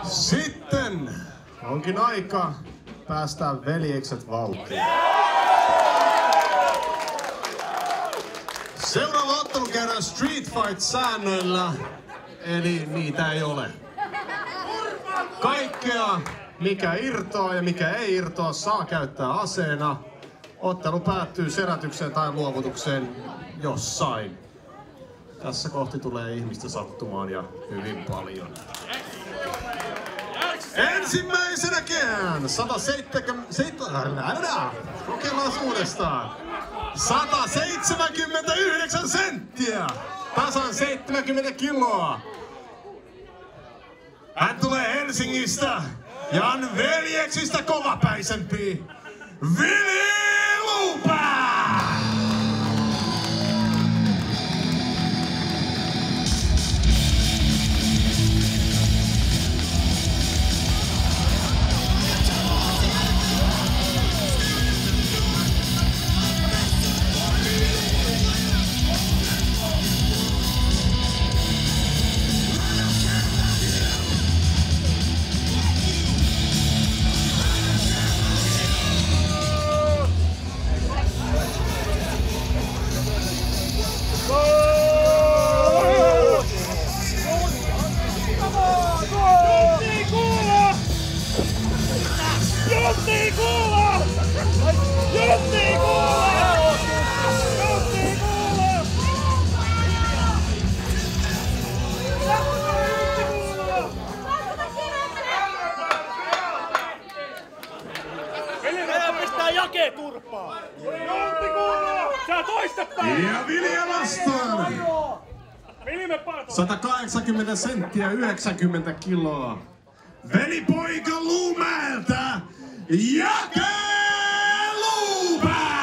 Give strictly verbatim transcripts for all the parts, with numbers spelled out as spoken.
Sitten onkin aika päästää veljekset vauhtiin. Seuraava ottelu käydään Street Fight-säännöillä, eli niitä ei ole. Kaikkea, mikä irtoaa ja mikä ei irtoa, saa käyttää aseena. Ottelu päättyy serätykseen tai luovutukseen jossain. Tässä kohti tulee ihmistä sattumaan ja hyvin paljon. Ensimmäisenäkään sata seitsemänkymmentä... Kokeillaan uudestaan. sata seitsemänkymmentäyhdeksän senttiä. Tasan seitsemänkymmentä kiloa. Hän tulee Helsingistä ja on veljeksistä kovapäisempi. Vili Luupää! Ja Vilja vastaan! sata kahdeksankymmentä senttiä, yhdeksänkymmentä kiloa. Velipoika Luumäeltä, Jake Luupää!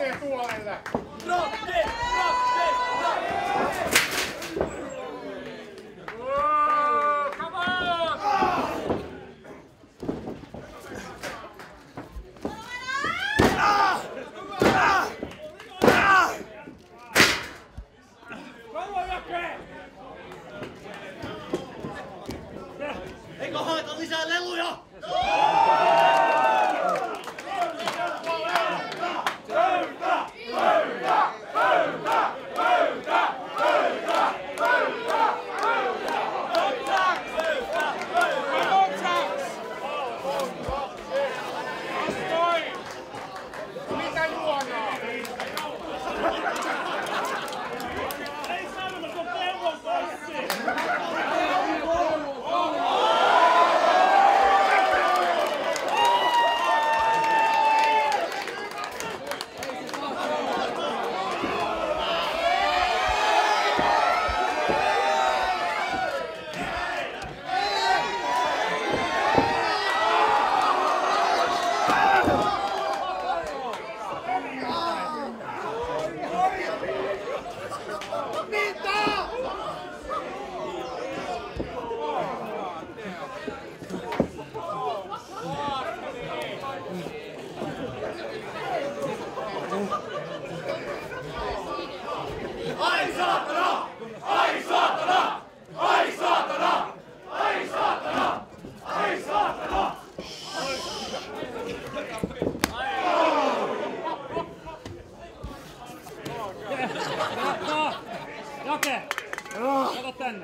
Nousee tuolelle! Rotti! Rotti! Rotti! Come on! Eikö haeta lisää leluja? Mitä juonaa? Ei sanota, kun pellon passi! Ai saatana! Ai saatana! Ai saatana! Ai saatana! Ai saatana! Jake! Kato tänne!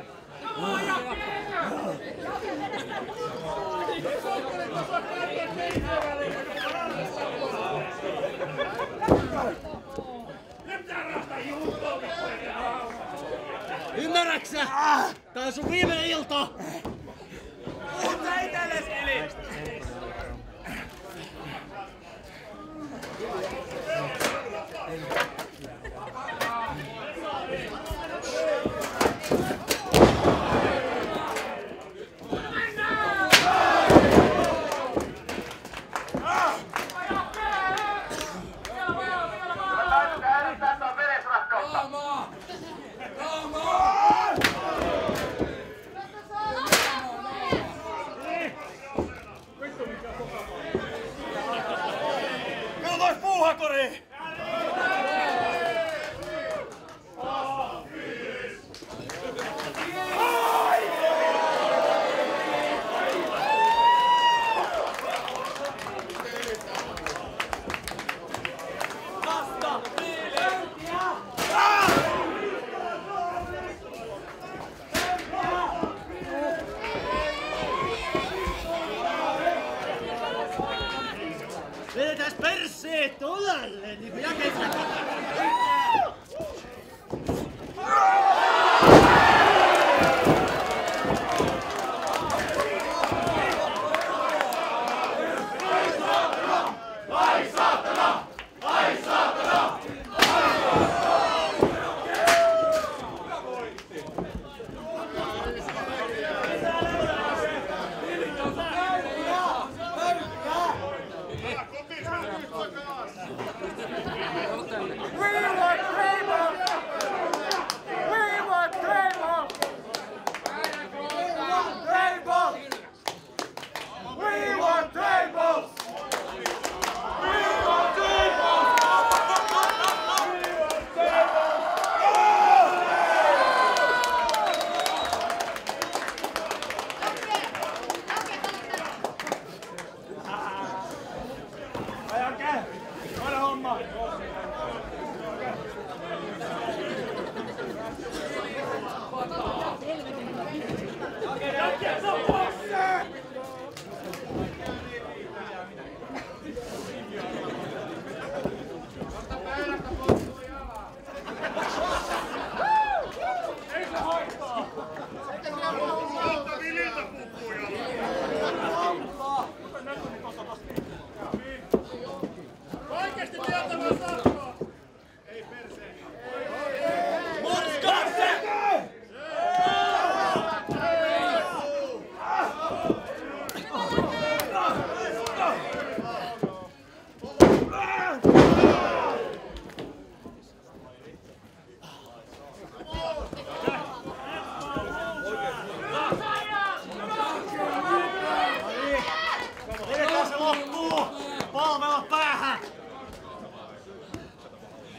Ymmärräksä? Tää on sun viimeinen ilta! Mutta ei tälle skili! Kyllä vois puuhakori! Vasta! Vedetääs perseet olalle, niinku Jakessa. Ai saatana! Ai saatana!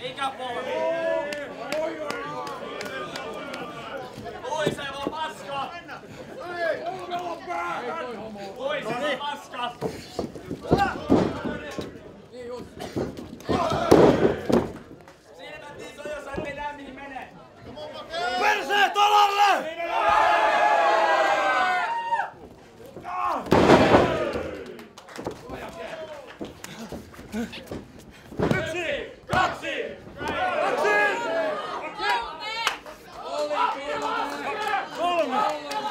Ikäpolvi! Pois ei vaan paskaa! Pois ei vaan paskaa! Silmät niin se on, jos ei näe mihin menee! Perseet alalle! Yksi! Kaksi! Kaksi! Kolme!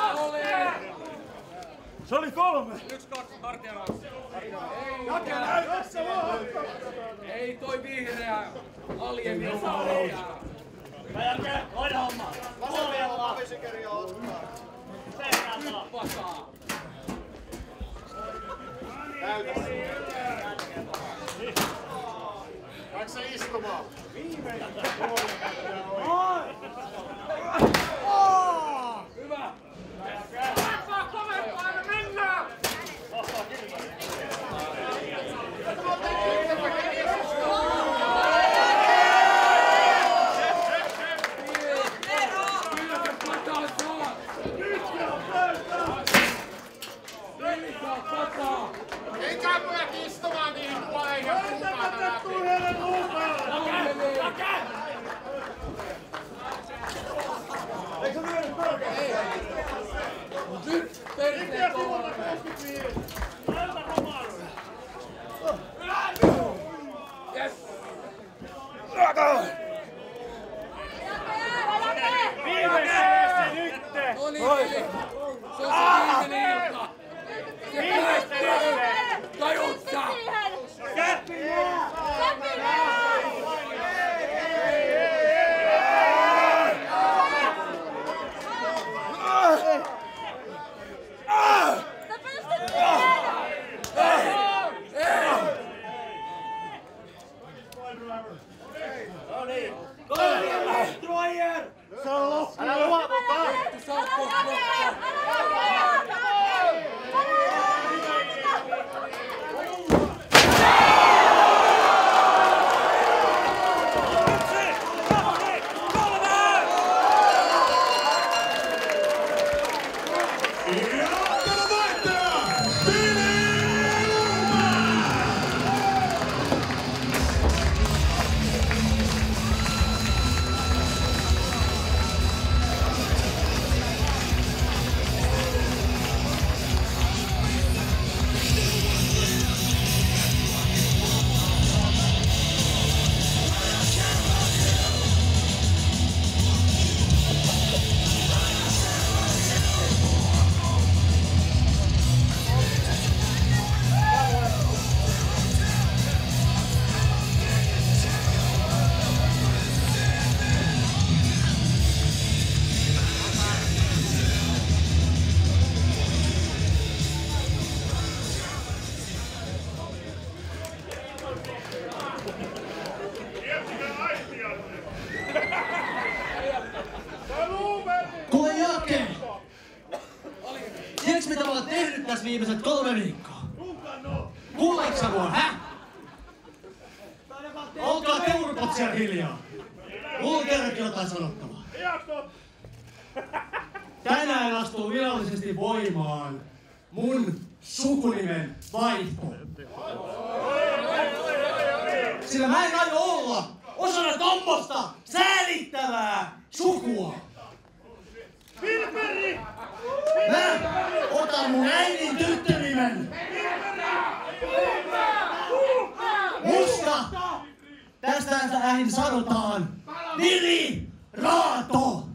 Se oli kolme! Yksi, kaksi, hartialaus. Jake näytössä vaan! Ei toi vihreä alieni saa leijaa. Jake, hoida hommaa. Vasemmalla. Vasaa. Lähdekö se istumaan? Hyvä. Kovempaa, kovempaa, no mennään! Ei käy pojat istumaan niihin puoleihin ja puukaan läpi. Nyt perseet kovalla. Yes. No niin, se on se viimeinen ilta. Se päättyy. Tajut sä? Älä luovuta! Kuule Jake! Tiedätkö mitä mä oon tehnyt tässä viimeiset kolme viikkoa? Kuuleeko sä mua, hä? Olkaa te urpot siellä hiljaa. Mulla on kerrankin jotain sanottavaa. Tänään astuu virallisesti voimaan mun sukunimen vaihto. Sillä mä en aio olla osana tommosta säälittävää sukua. Mä otan mun äidin tyttönimen. Musta tästä äidin sanotaan Vili Raato.